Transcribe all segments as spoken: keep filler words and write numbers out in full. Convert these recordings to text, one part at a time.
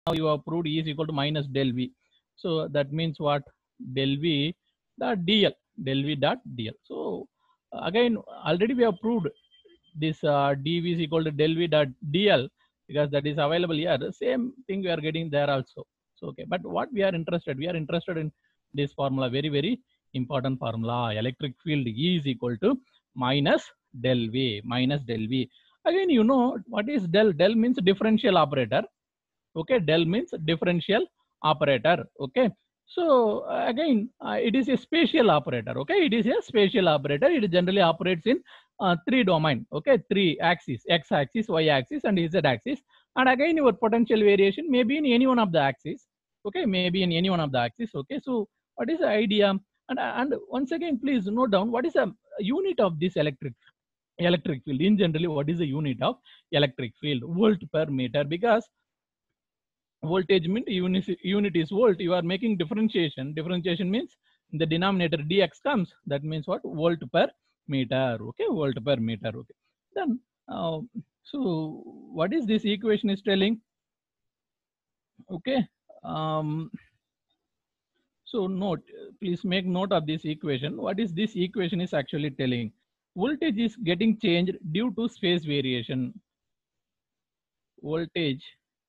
now you have proved E is equal to minus del V. So that means what? Del V dot dl, del V dot dl. So again, already we have proved this uh, dv is equal to del V dot dl because that is available here. The same thing we are getting there also. So okay, but what we are interested, we are interested in this formula, very very important formula. Electric field E is equal to minus del V, minus del V. Again, you know what is del? Del means differential operator. Okay, del means differential operator. Okay, so uh, again, uh, it is a spatial operator. Okay, it is a spatial operator. It generally operates in uh, three domain. Okay, three axes: x axis, y axis, and z axis. And again, your potential variation may be in any one of the axes. Okay, maybe in any one of the axes. Okay, so what is the idea? And and once again, please note down what is the unit of this electric electric field. In generally, what is the unit of electric field? Volt per meter, because voltage means unit, unit is volt. You are making differentiation. Differentiation means in the denominator dx comes. That means what? Volt per meter. Okay, volt per meter. Okay. Then, uh, so what is this equation is telling? Okay. Um, so note, please make note of this equation. What is this equation is actually telling? Voltage is getting changed due to phase variation. Voltage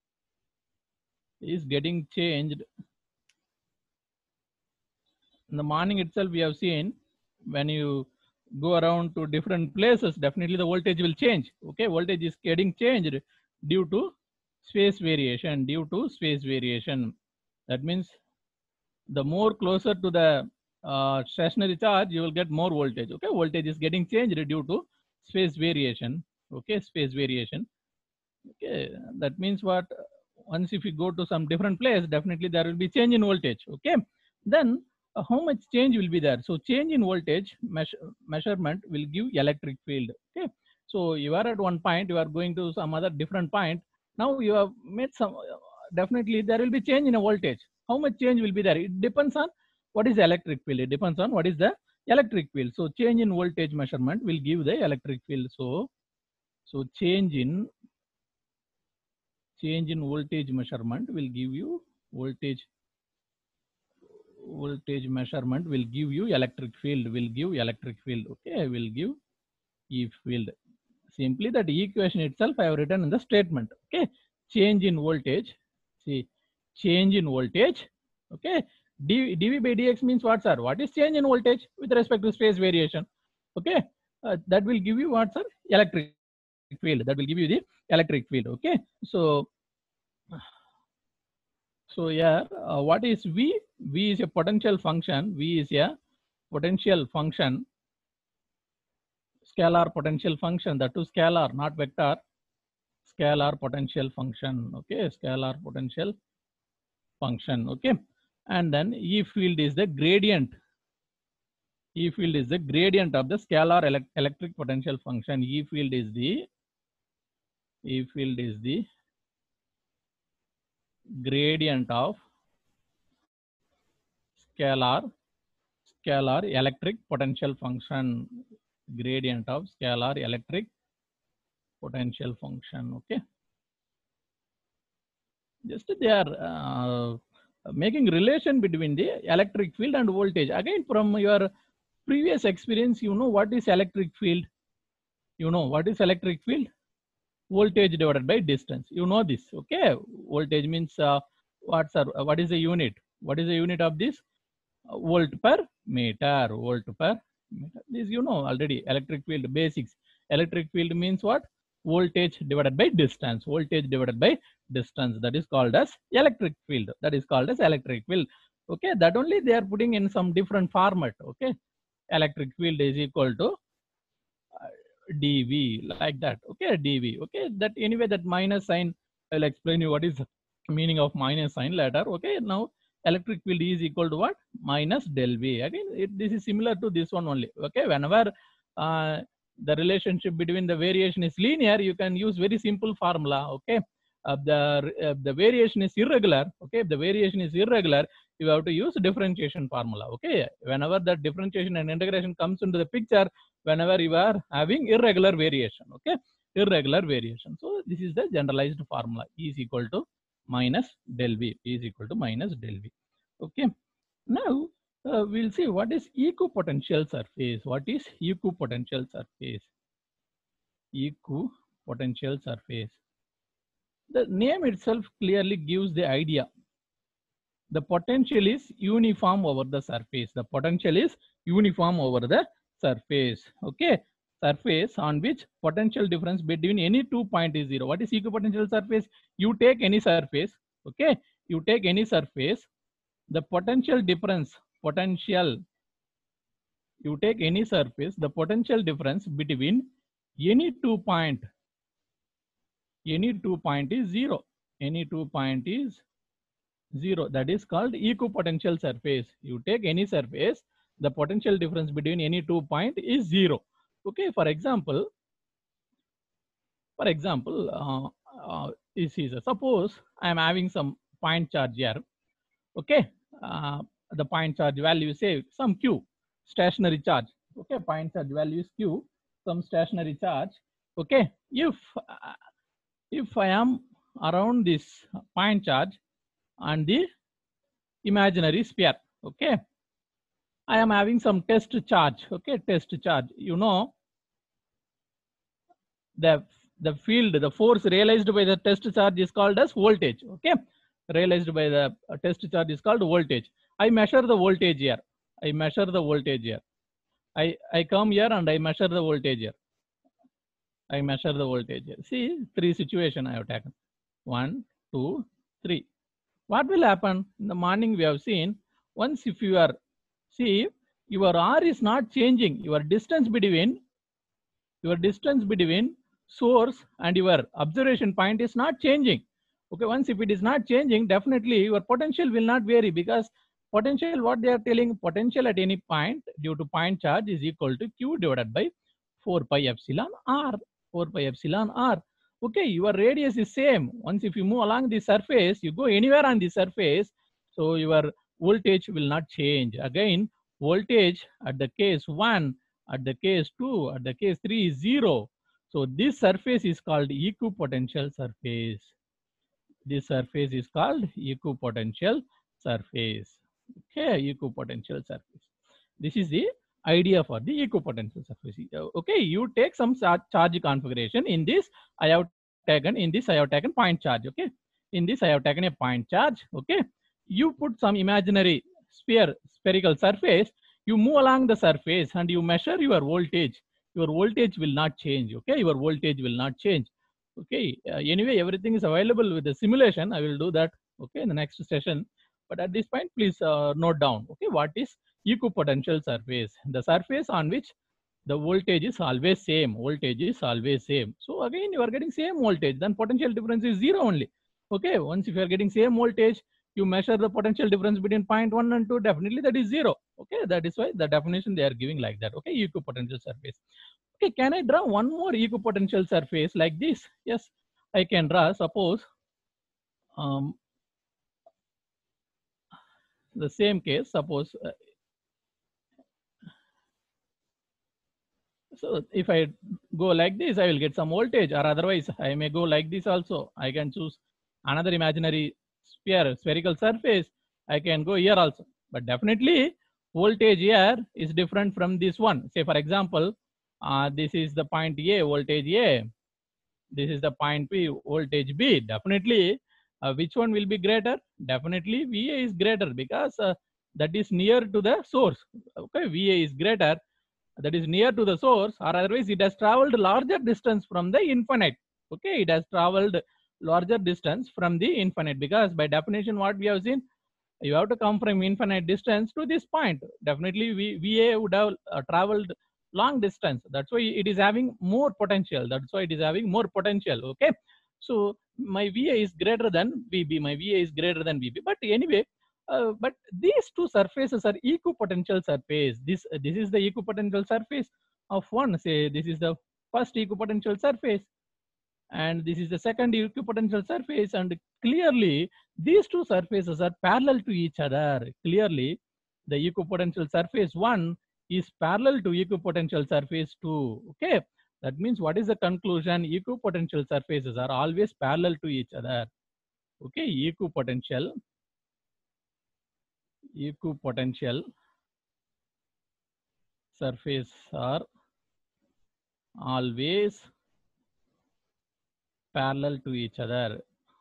is getting changed. In the morning itself, we have seen when you go around to different places, definitely the voltage will change. Okay, voltage is getting changed due to space variation, due to space variation. That means the more closer to the uh, stationary charge, you will get more voltage. Okay, voltage is getting changed due to space variation. Okay, space variation. Okay, that means what? Once if you go to some different place, definitely there will be change in voltage. Okay, then uh, how much change will be there? So change in voltage measure, measurement will give electric field. Okay, so you are at one point, you are going to some other different point. Now you have made some, uh, definitely there will be change in a voltage. How much change will be there? It depends on what is the electric field. It depends on what is the electric field. So change in voltage measurement will give the electric field. So, so change in change in voltage measurement will give you voltage voltage measurement will give you electric field, will give electric field. Okay, will give E field. Simply that equation itself I have written in the statement. Okay, change in voltage. See, change in voltage. Okay, d, dv by dx means what, sir? What is change in voltage with respect to space variation? Okay, uh, that will give you what, sir? Electric field. That will give you the electric field. Okay, so so yeah, uh, what is V? V is a potential function. V is a potential function, scalar potential function. That is scalar, not vector. Scalar potential function. Okay, scalar potential function. Okay, and then E field is the gradient. E field is the gradient of the scalar elect electric potential function. E field is the E field is the gradient of scalar scalar electric potential function, gradient of scalar electric potential function. Okay, just they are uh, making relation between the electric field and voltage. Again, from your previous experience, you know what is electric field. You know what is electric field? Voltage divided by distance. You know this. Okay, voltage means uh, what's our, what is the unit? What is the unit of this? Uh, volt per meter. Volt per meter. This you know already. Electric field basics. Electric field means what? Voltage divided by distance. Voltage divided by distance. That is called as electric field. That is called as electric field. Okay, that only they are putting in some different format. Okay, electric field is equal to uh, dv, like that. Okay, dv. Okay, that anyway that minus sign, I'll explain you what is the meaning of minus sign later. Okay, now electric field is equal to what? Minus del V. Again, it, this is similar to this one only. Okay, whenever uh, the relationship between the variation is linear, you can use very simple formula. Okay, uh, the uh, the variation is irregular. Okay, if the variation is irregular, you have to use differentiation formula. Okay, whenever that differentiation and integration comes into the picture, whenever you are having irregular variation. Okay, irregular variation. So this is the generalized formula. E is equal to minus del V. P is equal to minus del V. Okay. Now uh, we'll see what is equipotential surface. What is equipotential surface? Equipotential surface. The name itself clearly gives the idea. The potential is uniform over the surface. The potential is uniform over the surface. Okay. Surface on which potential difference between any two point is zero. What is equipotential surface? You take any surface. Okay. You take any surface. The potential difference, potential, you take any surface, the potential difference between any two point, any two point is zero. Any two point is zero. That is called equipotential surface. You take any surface, the potential difference between any two point is zero. Okay, for example, for example, uh, uh, this is a, suppose I am having some point charge here. Okay, uh, the point charge value say some Q, stationary charge. Okay, point charge value is Q, some stationary charge. Okay, if uh, if I am around this point charge and the imaginary sphere, okay, I am having some test charge. Okay, test charge. You know, the the field, the force realized by the test charge is called as voltage. Okay, realized by the test charge is called voltage. I measure the voltage here. I measure the voltage here. I, I come here and I measure the voltage here. I measure the voltage here. See, three situations I have taken. One, two, three. What will happen? In the morning we have seen, once if you are, see, your R is not changing. Your distance between, your distance between source and your observation point is not changing. Okay, once if it is not changing, definitely your potential will not vary, because potential, what they are telling, potential at any point due to point charge is equal to Q divided by four pi epsilon R, four pi epsilon R. Okay, your radius is same. Once if you move along the surface, you go anywhere on the surface, so your voltage will not change. Again, voltage at the case one, at the case two, at the case three is zero. So this surface is called equipotential surface. This surface is called equipotential surface. Okay, equipotential surface. This is the idea for the equipotential surface. Okay, you take some charge configuration. In this, I have taken, in this I have taken point charge. Okay, in this I have taken a point charge. Okay, you put some imaginary sphere, spherical surface. You move along the surface and you measure your voltage. Your voltage will not change. Okay, your voltage will not change. Okay, uh, anyway, everything is available with the simulation. I will do that, okay, in the next session. But at this point, please uh, note down, okay, what is equipotential surface? The surface on which the voltage is always same. Voltage is always same. So again, you are getting same voltage, then potential difference is zero only. Okay, once if you are getting same voltage, you measure the potential difference between point one and two, definitely that is zero. Okay, that is why the definition they are giving like that. Okay, equipotential surface. Okay, can I draw one more equipotential surface like this? Yes, I can draw. Suppose um, the same case, suppose, uh, so if I go like this, I will get some voltage, or otherwise I may go like this also. I can choose another imaginary sphere, spherical surface. I can go here also, but definitely voltage here is different from this one. Say for example, uh, this is the point A, voltage A. This is the point B, voltage B. Definitely, uh, which one will be greater? Definitely V A is greater, because uh, that is near to the source. Okay, V A is greater, that is near to the source, or otherwise it has traveled larger distance from the infinite. Okay, it has traveled larger distance from the infinite, because by definition what we have seen, you have to come from infinite distance to this point. Definitely v, VA would have uh, traveled long distance. That's why it is having more potential. That's why it is having more potential. Okay, so my V A is greater than V B. My V A is greater than V B. But anyway, uh, but these two surfaces are equipotential surface. This uh, this is the equipotential surface of one. Say this is the first equipotential surface, and this is the second equipotential surface, and clearly these two surfaces are parallel to each other. Clearly the equipotential surface one is parallel to equipotential surface two. Okay, that means what is the conclusion? Equipotential surfaces are always parallel to each other. Okay, equipotential, equipotential surface are always parallel to each other.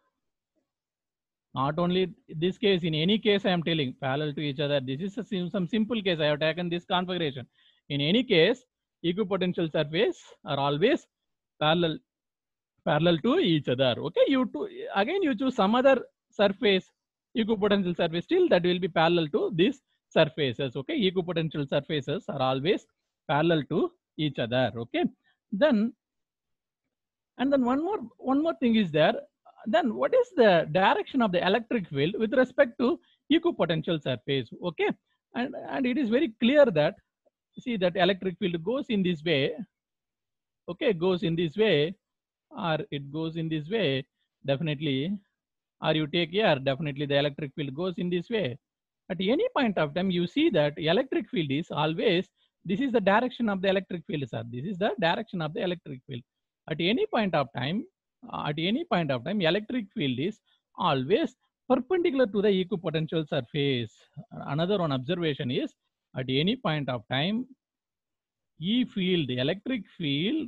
Not only this case, in any case I am telling parallel to each other. This is a sim some simple case. I have taken this configuration. In any case, equipotential surface are always parallel parallel to each other. Okay, you to again you choose some other surface, equipotential surface, still that will be parallel to these surfaces. Okay, equipotential surfaces are always parallel to each other. Okay, then and then one more one more thing is there. Then what is the direction of the electric field with respect to equipotential surface? Okay, and and it is very clear that see that electric field goes in this way. Okay, goes in this way, or it goes in this way, definitely, or you take here, definitely the electric field goes in this way. At any point of time, you see that electric field is always, this is the direction of the electric field, sir. This is the direction of the electric field. At any point of time, uh, at any point of time, electric field is always perpendicular to the equipotential surface. Another one observation is, at any point of time, E field, the electric field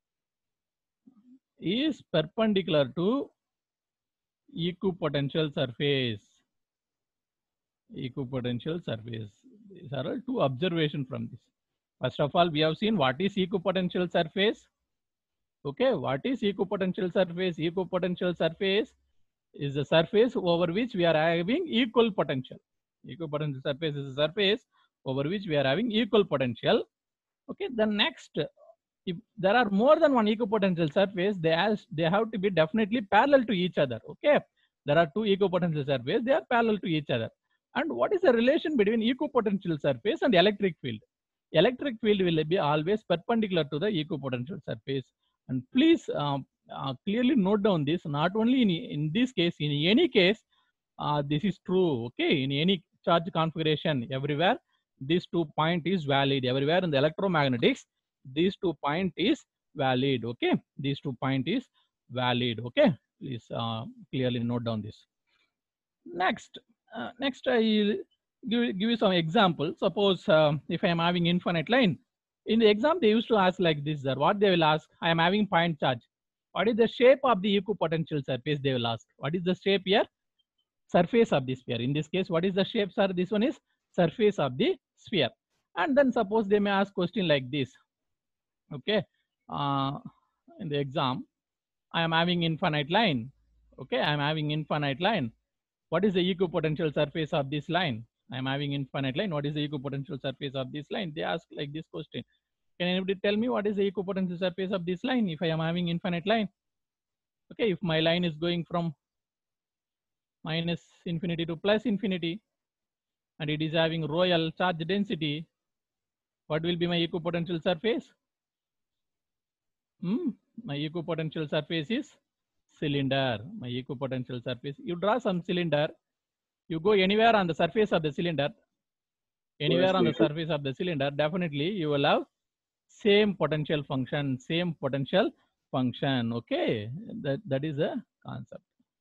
is perpendicular to equipotential surface. Equipotential surface. These are all two observations from this. First of all, we have seen what is equipotential surface. Okay, what is equipotential surface? Equipotential surface is the surface over which we are having equal potential. Equipotential surface is a surface over which we are having equal potential. Okay, the next, if there are more than one equipotential surface, they has they have to be definitely parallel to each other. Okay, there are two equipotential surfaces, they are parallel to each other. And what is the relation between equipotential surface and electric field? Electric field will be always perpendicular to the equipotential surface. And please uh, uh, clearly note down this. Not only in in this case, in any case, uh, this is true. Okay, in any charge configuration, everywhere this two point is valid. Everywhere in the electromagnetics, these two point is valid. Okay, these two point is valid. Okay, please uh, clearly note down this. Next, uh, next I will give, give you some example. Suppose uh, if I am having infinite line, in the exam they used to ask like this, sir. What they will ask, I am having point charge. What is the shape of the equipotential surface? They will ask. What is the shape here? Surface of the sphere. In this case, what is the shape, sir? This one is surface of the sphere. And then suppose they may ask question like this. Okay, uh, in the exam, I am having infinite line. Okay, I am having infinite line. What is the equipotential surface of this line? I am having infinite line. What is the equipotential surface of this line? They ask like this question. Can anybody tell me what is the equipotential surface of this line if I am having infinite line? Okay, if my line is going from minus infinity to plus infinity and it is having rho L charge density, what will be my equipotential surface? Hmm, my equipotential surface is cylinder. My equipotential surface. You draw some cylinder. You go anywhere on the surface of the cylinder. Anywhere on the surface of the cylinder, definitely you will have same potential function. Same potential function. Okay, that that is a concept.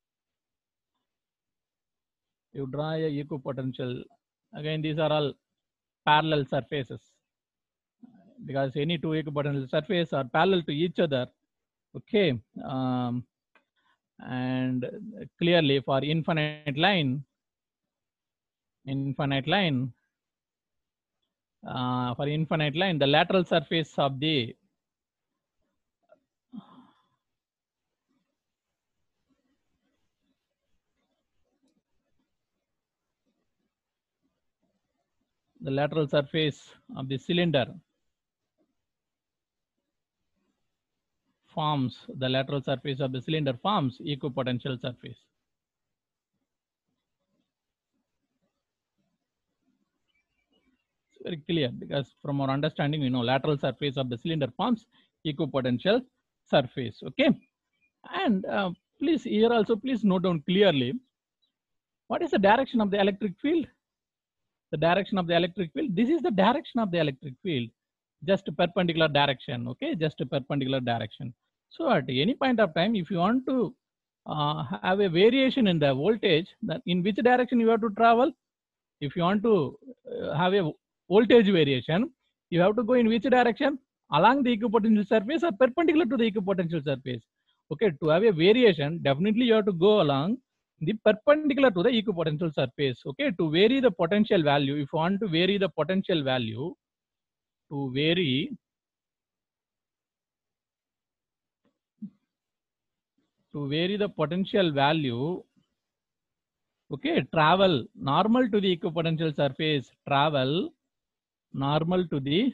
You draw a equipotential. Again, these are all parallel surfaces because any two equipotential surfaces are parallel to each other. Okay, um, and clearly for infinite line, infinite line, uh, for infinite line, the lateral surface of the the lateral surface of the cylinder forms the lateral surface of the cylinder forms equipotential surface. It's very clear because from our understanding, we know lateral surface of the cylinder forms equipotential surface. Okay, and uh, please here also please note down clearly what is the direction of the electric field. The direction of the electric field. This is the direction of the electric field, just a perpendicular direction. Okay, just a perpendicular direction. So at any point of time, if you want to uh, have a variation in the voltage, then in which direction you have to travel? If you want to uh, have a voltage variation, you have to go in which direction? Along the equipotential surface or perpendicular to the equipotential surface? Okay, to have a variation, definitely you have to go along the perpendicular to the equipotential surface. Okay, to vary the potential value, if you want to vary the potential value, to vary to vary the potential value, okay, travel normal to the equipotential surface, travel normal to the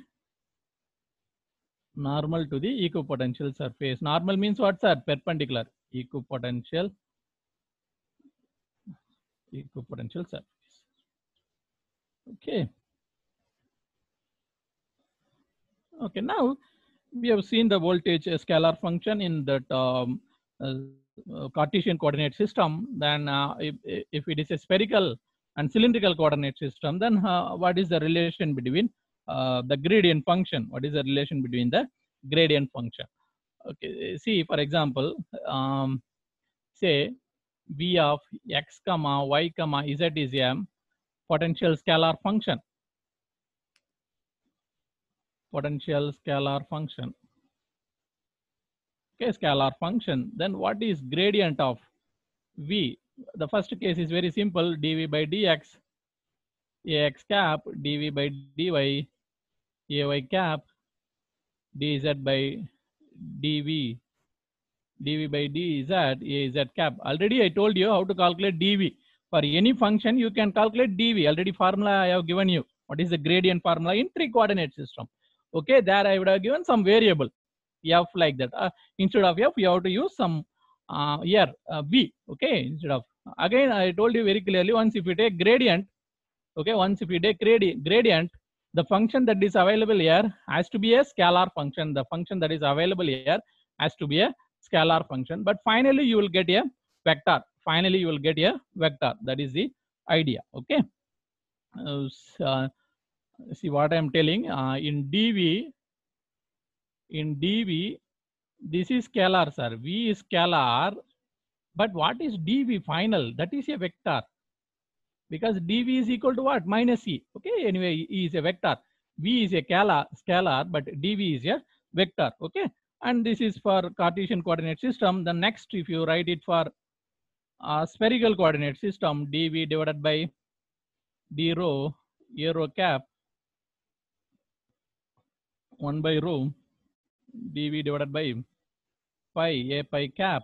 normal to the equipotential surface. Normal means what, sir? Perpendicular. Equipotential equipotential surface. Okay. Okay. Now we have seen the voltage scalar function in that um, uh, Cartesian coordinate system. Then uh, if, if it is a spherical and cylindrical coordinate system, then uh, what is the relation between uh, the gradient function? What is the relation between the gradient function? Okay, see, for example, um, say v of x comma y comma z is a potential scalar function. Potential scalar function. Okay, scalar function. Then what is gradient of v? The first case is very simple, dv by dx, ax cap, dv by dy, ay cap, dz by dv, dv by dz, az cap. Already I told you how to calculate dv. For any function, you can calculate dv. Already formula I have given you. What is the gradient formula in three coordinate system? Okay, there I would have given some variable f like that. Uh, instead of f, you have to use some uh, here uh, v. Okay, instead of, again I told you very clearly, once if you take gradient, okay, once if you take gradi gradient, the function that is available here has to be a scalar function. The function that is available here has to be a scalar function. But finally, you will get a vector. Finally, you will get a vector. That is the idea. Okay. Uh, uh, see what I am telling. Uh, in dv, in dv, this is scalar, sir. V is scalar. But what is dv final? That is a vector. Because dv is equal to what? Minus e. Okay, anyway, e is a vector. V is a scalar, scalar, but dv is a vector. Okay, and this is for Cartesian coordinate system. The next, if you write it for uh, spherical coordinate system, dv divided by d rho, a rho cap, one by rho, dv divided by pi, a pi cap,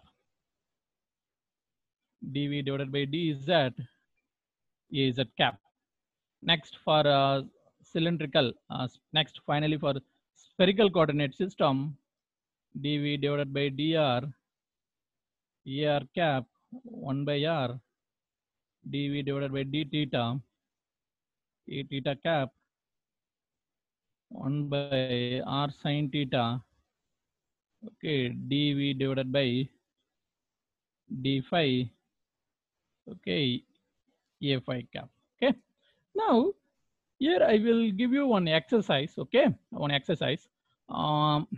dv divided by dz, a z cap. Next for uh, cylindrical, uh, next finally for spherical coordinate system, dv divided by dr, ar cap, one by r, dv divided by d theta, a theta cap, one by r sin theta, okay, dv divided by d phi, okay, a phi cap. Okay, now here I will give you one exercise. Okay, one exercise. Um,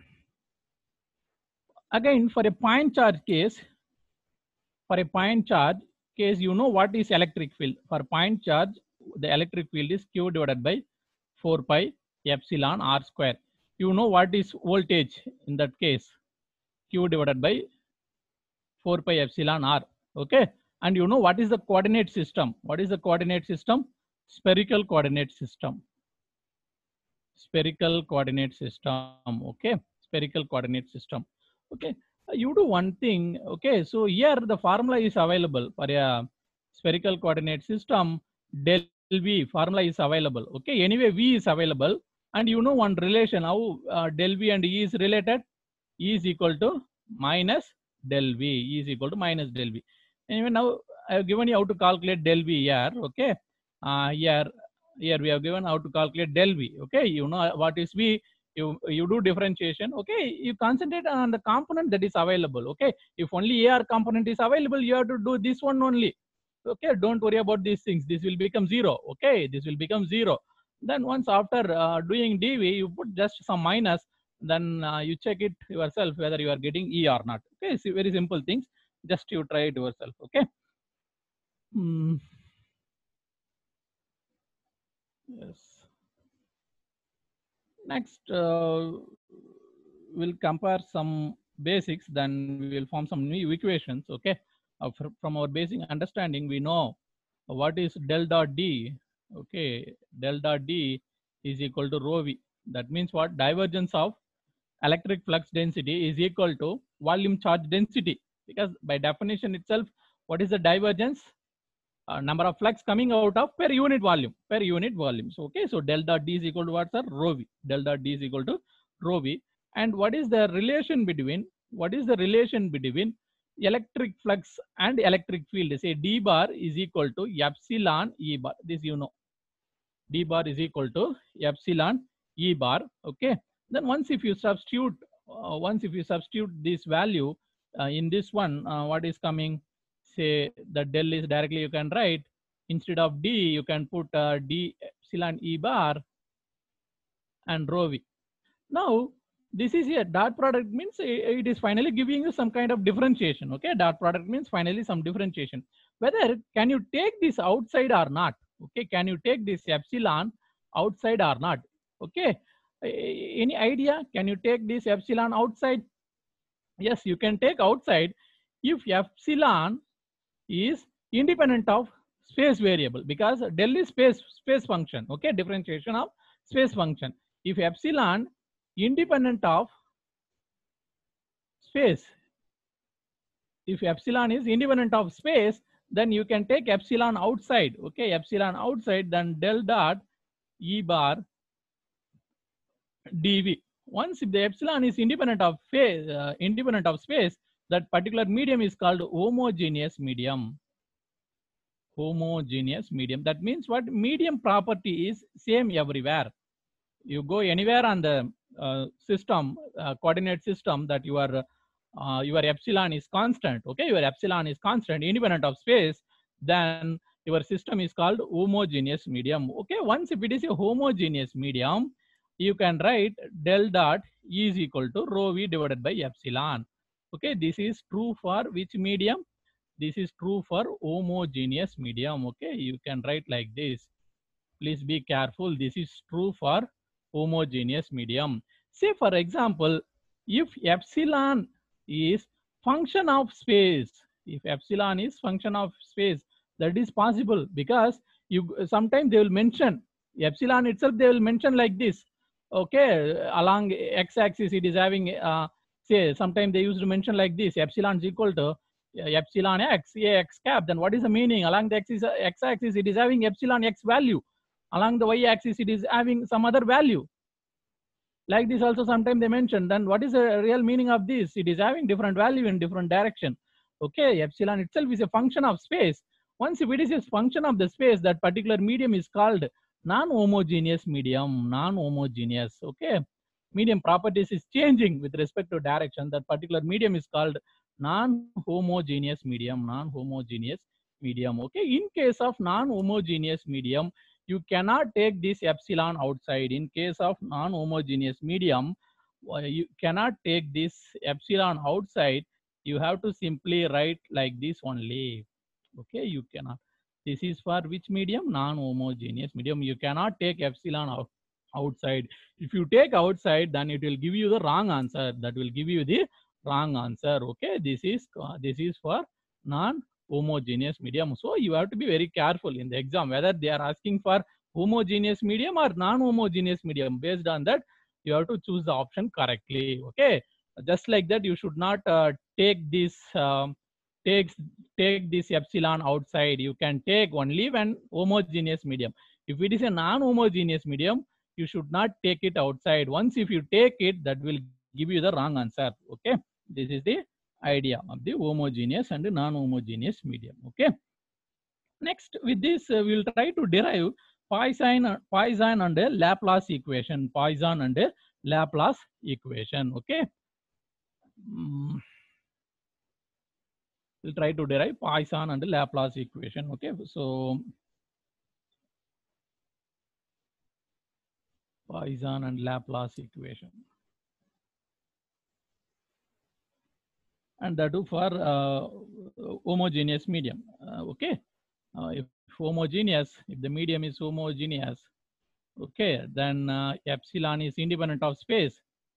again, for a point charge case, for a point charge case, you know what is electric field. For point charge, the electric field is Q divided by four pi epsilon r square. You know what is voltage in that case? Q divided by four pi epsilon r. Okay, and you know what is the coordinate system? What is the coordinate system? Spherical coordinate system. Spherical coordinate system. Okay, spherical coordinate system. Okay, you do one thing. Okay, so here the formula is available for a spherical coordinate system. Del v formula is available. Okay, anyway v is available, and you know one relation how uh, del v and e is related. E is equal to minus del v. E is equal to minus del v. Anyway, now I have given you how to calculate del v here. Okay, uh, here here we have given how to calculate del v. Okay, you know what is v. You, you do differentiation. Okay, you concentrate on the component that is available. Okay, if only A R component is available, you have to do this one only. Okay, don't worry about these things. This will become zero. Okay, this will become zero. Then once after uh, doing D V, you put just some minus. Then uh, you check it yourself whether you are getting E or not. Okay, see, very simple things. Just you try it yourself. Okay. Mm, yes. Next, uh, we'll compare some basics, then we will form some new equations. Okay. Uh, fr from our basic understanding, we know what is del dot D. Okay. Del dot D is equal to rho V. That means what? Divergence of electric flux density is equal to volume charge density, because by definition itself, what is the divergence? Uh, number of flux coming out of per unit volume, per unit volume. So okay, so del dot D is equal to what, sir? Rho V. Del dot D is equal to rho V. And what is the relation between, what is the relation between electric flux and electric field? Say D bar is equal to epsilon E bar. This you know. D bar is equal to epsilon E bar. Okay. Then once if you substitute, uh, once if you substitute this value uh, in this one, uh, what is coming? Say the del is directly you can write, instead of D you can put uh, D epsilon E bar and rho V. Now this is a dot product, means it is finally giving you some kind of differentiation. Okay, dot product means finally some differentiation. Whether can you take this outside or not? Okay, can you take this epsilon outside or not? Okay, any idea? Can you take this epsilon outside? Yes, you can take outside if epsilon is independent of space variable, because del is space space function. Okay, differentiation of space function. If epsilon independent of space, if epsilon is independent of space, then you can take epsilon outside. Okay, epsilon outside, then del dot E bar dV. Once if the epsilon is independent of phase, uh, independent of space, that particular medium is called homogeneous medium. Homogeneous medium. That means what? Medium property is same everywhere. You go anywhere on the uh, system, uh, coordinate system, that you are uh, your epsilon is constant. Okay, your epsilon is constant independent of space, then your system is called homogeneous medium. Okay, once if it is a homogeneous medium, you can write del dot E is equal to rho V divided by epsilon. Okay, this is true for which medium? This is true for homogeneous medium. Okay, you can write like this. Please be careful. This is true for homogeneous medium. Say for example, if epsilon is function of space, if epsilon is function of space, that is possible, because you sometimes they will mention epsilon itself, they will mention like this. Okay, along x-axis it is having uh, say sometimes they used to mention like this, epsilon is equal to uh, epsilon x, a x cap. Then what is the meaning? Along the axis, x-axis it is having epsilon x value, along the y-axis it is having some other value. Like this also sometimes they mention. Then what is the real meaning of this? It is having different value in different direction. Okay, epsilon itself is a function of space. Once if it is a function of the space, that particular medium is called non-homogeneous medium. Non-homogeneous. Okay, medium properties is changing with respect to direction. That particular medium is called non-homogeneous medium. Non-homogeneous medium. Okay, in case of non-homogeneous medium, you cannot take this epsilon outside. In case of non-homogeneous medium, you cannot take this epsilon outside. You have to simply write like this only. Okay, you cannot. This is for which medium? Non-homogeneous medium. You cannot take epsilon out, outside. If you take outside, then it will give you the wrong answer. That will give you the wrong answer. Okay, this is uh, this is for non homogeneous medium. So you have to be very careful in the exam whether they are asking for homogeneous medium or non-homogeneous medium. Based on that, you have to choose the option correctly. Okay, just like that, you should not uh, take this um, take take this epsilon outside. You can take only when homogeneous medium. If it is a non-homogeneous medium, you should not take it outside. Once if you take it, that will give you the wrong answer. Okay, this is the idea of the homogeneous and non-homogeneous medium. Okay, next with this uh, we will try to derive Poisson, Poisson and a Laplace equation. Poisson and a Laplace equation. Okay, mm, we'll try to derive Poisson and Laplace equation. Okay, so Poisson and Laplace equation. and that too for uh, homogeneous medium. Uh, okay, uh, if homogeneous, if the medium is homogeneous, okay, then uh, epsilon is independent of space.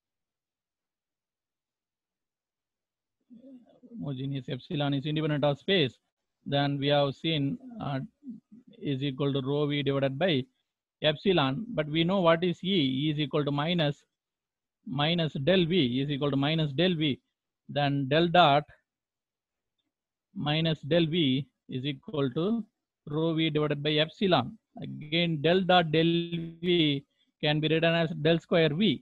Homogeneous epsilon is independent of space. Then we have seen uh, is equal to rho v divided by epsilon, but we know what is E. E is equal to minus minus del V is equal to minus del V. Then del dot minus del V is equal to rho V divided by epsilon. Again, del dot del V can be written as del square V.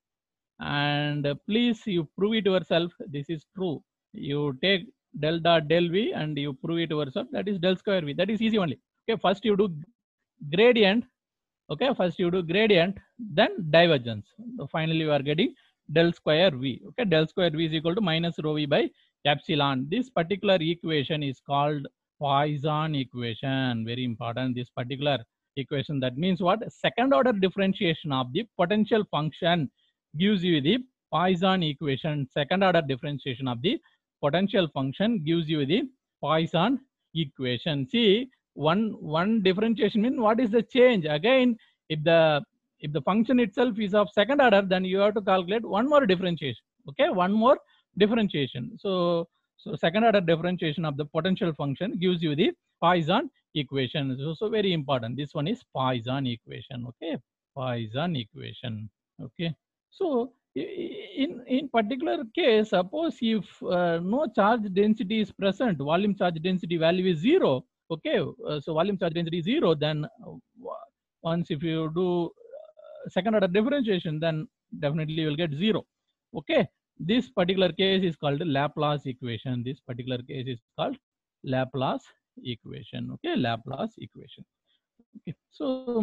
And uh, please, you prove it yourself. This is true. You take del dot del V and you prove it yourself. That is del square V. That is easy only. Okay, first you do gradient. Okay, first you do gradient, then divergence. So finally, you are getting del square V. Okay, del square V is equal to minus rho V by epsilon. This particular equation is called Poisson equation. Very important. This particular equation, that means what? Second order differentiation of the potential function gives you the Poisson equation. Second order differentiation of the potential function gives you the Poisson equation. See, one one differentiation means what is the change? Again, if the if the function itself is of second order, then you have to calculate one more differentiation. Okay, one more differentiation. So so second order differentiation of the potential function gives you the Poisson equation. So, so very important. This one is Poisson equation. Okay, Poisson equation. Okay, so in in particular case, suppose if uh, no charge density is present, volume charge density value is zero. Okay, uh, so volume charge density is zero, then uh, once if you do uh, second order differentiation, then definitely you will get zero. Okay, this particular case is called Laplace equation. This particular case is called Laplace equation. Okay, Laplace equation. Okay, so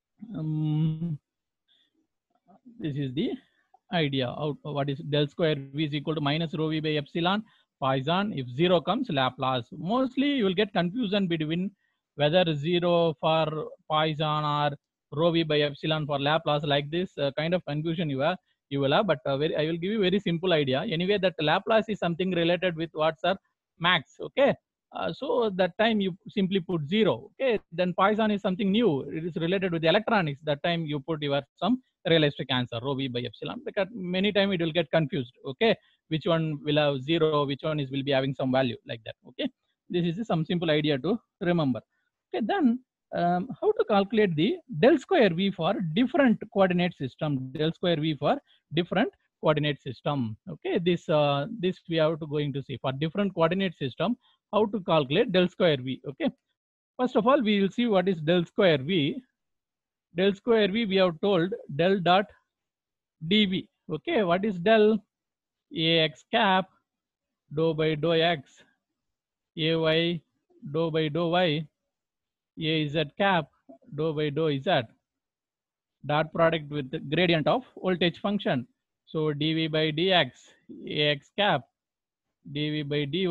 um, this is the idea of what is del square V is equal to minus rho V by epsilon Poisson. If zero comes, Laplace. Mostly you will get confusion between whether zero for Poisson or rho V by epsilon for Laplace. Like this uh, kind of confusion you have, you will have, but uh, very, I will give you very simple idea. Anyway, that Laplace is something related with what, sir? Max. Okay. Uh, so that time you simply put zero. Okay. Then Poisson is something new. It is related with the electronics. That time you put your some realistic answer, rho V by epsilon, because many times it will get confused. Okay, which one will have zero, which one is will be having some value like that. Okay, this is some simple idea to remember. Okay, then um, how to calculate the del square V for different coordinate system, del square V for different coordinate system. Okay, this uh, this we have to going to see for different coordinate system how to calculate del square V. Okay, first of all we will see what is del square V. Del square V, we have told del dot dv. Okay, what is del? Ax cap dou by dou x, ay dou by dou y, az cap dou by dou z. Dot product with the gradient of voltage function. So dv by dx, ax cap, dv by dy,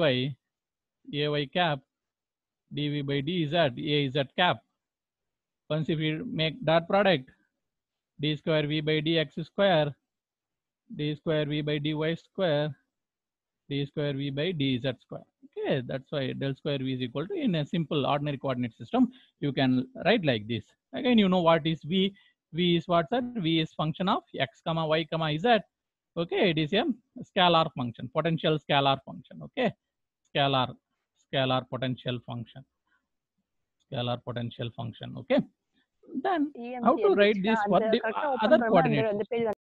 ay cap, dv by dz, az cap. Once if we make dot product, d square v by dx square, d square v by dy square, d square v by dz square. Okay, that's why del square v is equal to, in a simple ordinary coordinate system, you can write like this. Again, you know what is v. V is what, sir? V is function of x comma y comma z. Okay, it is a scalar function, potential scalar function. Okay, scalar scalar potential function, scalar potential function. Okay, then how to write this for the other coordinates?